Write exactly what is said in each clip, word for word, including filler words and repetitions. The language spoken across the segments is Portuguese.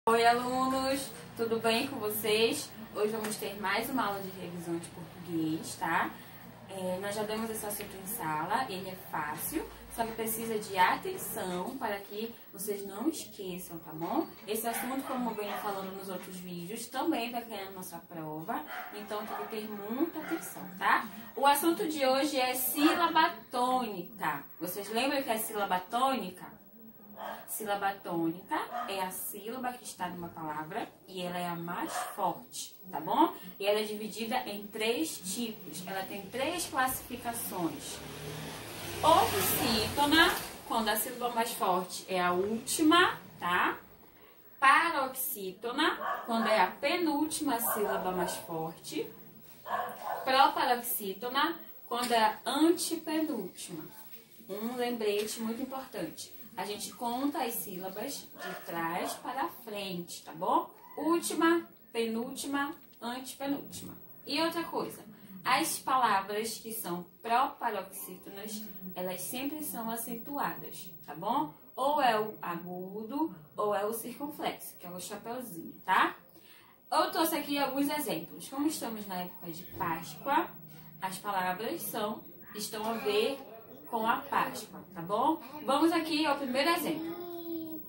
Oi, alunos! Tudo bem com vocês? Hoje vamos ter mais uma aula de revisão de português, tá? É, nós já demos esse assunto em sala, ele é fácil, só que precisa de atenção para que vocês não esqueçam, tá bom? Esse assunto, como eu venho falando nos outros vídeos, também vai cair na nossa prova, então tem que ter muita atenção, tá? O assunto de hoje é sílaba tônica. Vocês lembram que é sílaba tônica? Sílaba tônica é a sílaba que está numa palavra e ela é a mais forte, tá bom? E ela é dividida em três tipos, ela tem três classificações. Oxítona, quando a sílaba mais forte é a última, tá? Paroxítona, quando é a penúltima sílaba mais forte. Proparoxítona, quando é a antepenúltima. Um lembrete muito importante. A gente conta as sílabas de trás para frente, tá bom? Última, penúltima, antepenúltima. E outra coisa, as palavras que são proparoxítonas, elas sempre são acentuadas, tá bom? Ou é o agudo, ou é o circunflexo, que é o chapeuzinho, tá? Eu trouxe aqui alguns exemplos. Como estamos na época de Páscoa, as palavras são, estão a ver com a Páscoa, tá bom? Vamos aqui ao primeiro exemplo.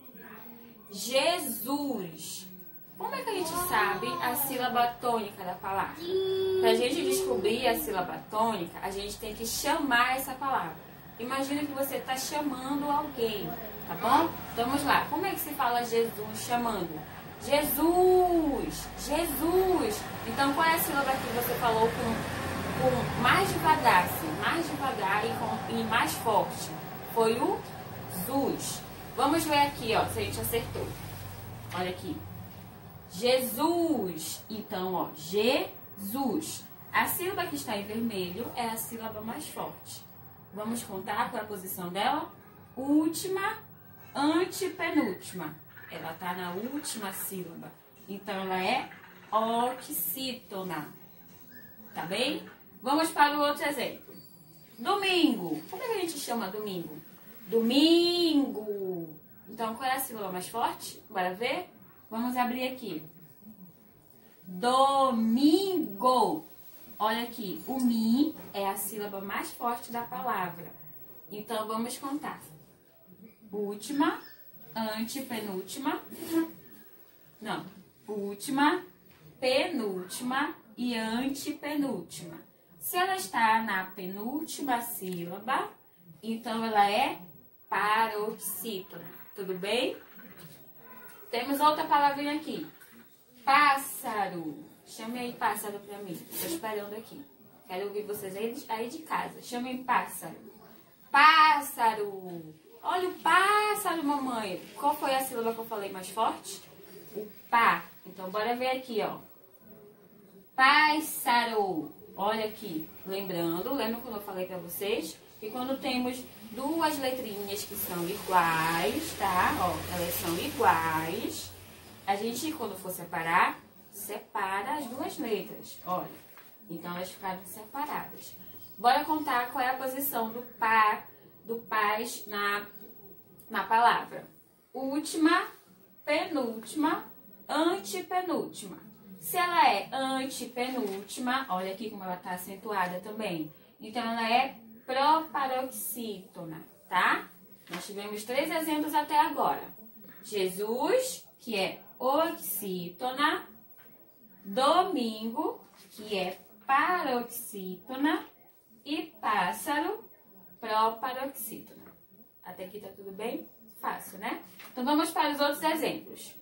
Jesus. Como é que a gente sabe a sílaba tônica da palavra? Para a gente descobrir a sílaba tônica, a gente tem que chamar essa palavra. Imagina que você está chamando alguém, tá bom? Então, vamos lá. Como é que se fala Jesus chamando? Jesus! Jesus! Então, qual é a sílaba que você falou com... Com mais devagar, assim, mais devagar e, com, e mais forte? Foi o Zus. Vamos ver aqui, ó, se a gente acertou. Olha aqui. Jesus. Então, ó, Jesus. A sílaba que está em vermelho é a sílaba mais forte. Vamos contar qual é a posição dela? Última, antepenúltima. Ela está na última sílaba. Então, ela é oxítona. Tá bem? Vamos para o outro exemplo. Domingo. Como é que a gente chama domingo? Domingo. Então, qual é a sílaba mais forte? Bora ver? Vamos abrir aqui. Domingo. Olha aqui. O mi é a sílaba mais forte da palavra. Então, vamos contar. Última, antepenúltima. Não. Última, penúltima e antepenúltima. Se ela está na penúltima sílaba, então ela é paroxítona. Tudo bem? Temos outra palavrinha aqui. Pássaro. Chame aí pássaro para mim. Estou esperando aqui. Quero ouvir vocês aí de, aí de casa. Chamem pássaro. Pássaro. Olha o pássaro, mamãe. Qual foi a sílaba que eu falei mais forte? O pá. Então, bora ver aqui, ó. Pássaro. Olha aqui, lembrando, lembra quando eu falei pra vocês? Que quando temos duas letrinhas que são iguais, tá? Ó, elas são iguais. A gente, quando for separar, separa as duas letras. Olha, então elas ficaram separadas. Bora contar qual é a posição do pá, do pás na, na palavra. Última, penúltima, antepenúltima. Se ela é antepenúltima, olha aqui como ela está acentuada também. Então, ela é proparoxítona, tá? Nós tivemos três exemplos até agora. Jesus, que é oxítona. Domingo, que é paroxítona. E pássaro, proparoxítona. Até aqui tá tudo bem? Fácil, né? Então, vamos para os outros exemplos.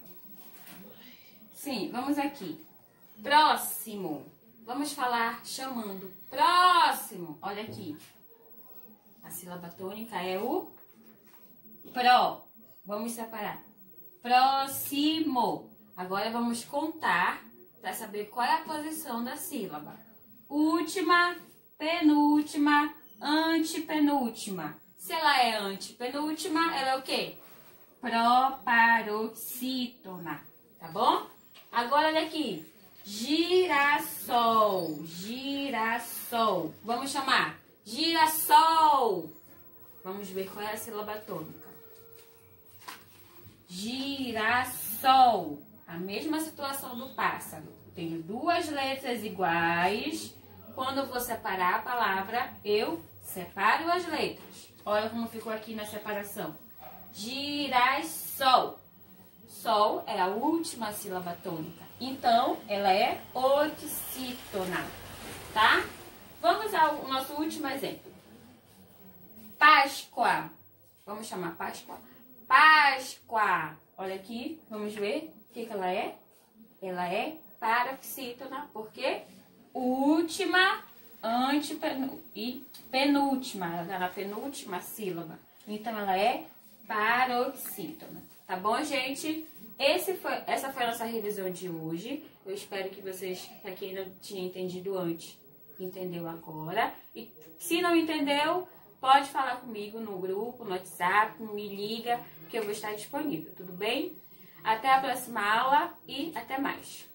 Sim, vamos aqui. Próximo. Vamos falar chamando. Próximo. Olha aqui. A sílaba tônica é o pró. Vamos separar. Próximo. Agora vamos contar para saber qual é a posição da sílaba. Última, penúltima, antepenúltima. Se ela é antepenúltima, ela é o quê? Proparoxítona. Tá bom? Agora, olha aqui. Girassol. Girassol. Vamos chamar. Girassol. Vamos ver qual é a sílaba tônica. Girassol. A mesma situação do pássaro. Tenho duas letras iguais. Quando eu vou separar a palavra, eu separo as letras. Olha como ficou aqui na separação. Girassol. Sol é a última sílaba tônica. Então, ela é oxítona, tá? Vamos ao nosso último exemplo. Páscoa. Vamos chamar Páscoa? Páscoa. Olha aqui, vamos ver o que, que ela é. Ela é paroxítona, porque última, antepenúltima e penúltima. Ela está na penúltima sílaba. Então, ela é paroxítona. Tá bom, gente? Esse foi, essa foi a nossa revisão de hoje. Eu espero que vocês, para quem não tinha entendido antes, entendeu agora. E se não entendeu, pode falar comigo no grupo, no WhatsApp, me liga, que eu vou estar disponível, tudo bem? Até a próxima aula e até mais!